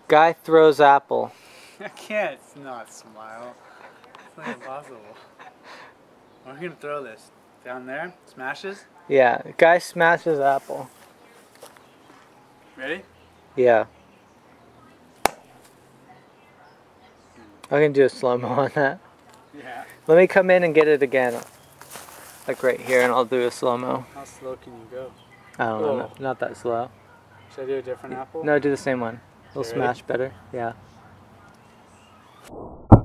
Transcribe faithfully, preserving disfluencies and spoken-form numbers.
Guy throws apple. I can't not smile. It's not impossible. Where are we gonna throw this? Down there? Smashes? Yeah, guy smashes apple. Ready? Yeah. I can do a slow-mo on that. Yeah. Let me come in and get it again. Like right here, and I'll do a slow-mo. How slow can you go? I don't know, Whoa. not, not that slow. Should I do a different apple? No, do the same one. It'll Okay, smash better. Yeah.